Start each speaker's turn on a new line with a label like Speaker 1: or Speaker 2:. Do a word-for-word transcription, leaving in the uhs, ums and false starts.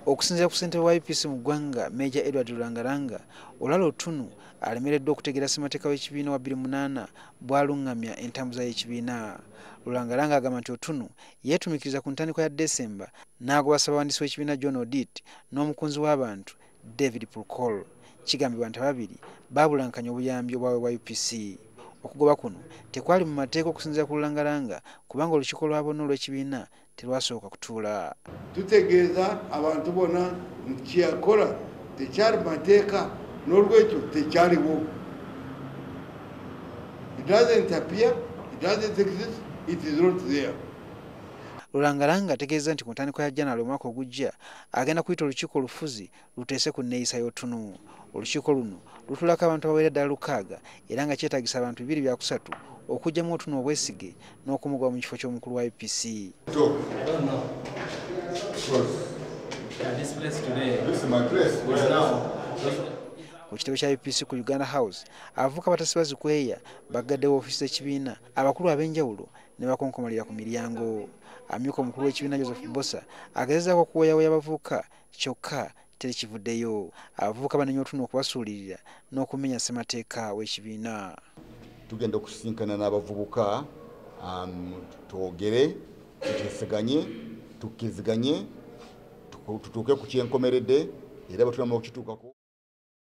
Speaker 1: Okusinziira ku ssentebe wa U P C mu ggwanga Meeja Edward Rurangaranga, Olara Otunnu alemereddwa okutegeera ssemateeka w'ekibiina wa bbiri munaana bw'alungamya entambuza y'ekibiina. Rurangaranga agamba nti Otunnu yeetumikiriza ku ntandikwa ya Desemba n'agoba ssaabawandiisi w'ekibiina John Odit n'omukunzi w'abantu David Pulkol. Kigambibwa nti ababiri baabulankanya obuyambi obwaweebwa U P C. Okugoba kuno tekwali mu mateeka okusinziira ku Rurangaranga kubanga olukiiko lwa bonna olw'ekibiina terwasooka kutuula.
Speaker 2: Tutegeeza abantu bonna nti kyeyakola tekyali mateeka n'olwekyo tekyaliwo. It doesn't appear, it doesn't exist, it is not there.
Speaker 1: Rurangaranga ategeeza nti ku ntandikwa ya January omwaka ogujja agenda kuyita olukiiko olufuzi luteese ku nneeyisa y'Otunnu. Olukiiko luno lutuulako abantu abawera ddala lukaaga era nga kyetaagisa abantu bibiri bya kusatu okuggyamu Otunnu obwesige n'okumugoba mu kifo ky'omukulu wa U P C. Ku kitebe kya U P C ku Uganda House, abavubuka abatasiba zikweya bagadde woofiisi z'ekibiina, abakulu ab'enjawulo ne bakonkomalira ku miryango. Amyuka omukulu w'ekibiina Joseph Bosa agezezzaako okuweeyaweeya abavubuka kyokka terikivuddeyo. Abavubuka banenya Otunnu okubasuulirira n'okumenya ssemateeka w'ekibiina.
Speaker 3: Tugenda okusinkana n'abavubuka twogere, tuteeseganye, tukkiziganye, tutuuke ku kyenkomeredde era bwe tulama okukituukako.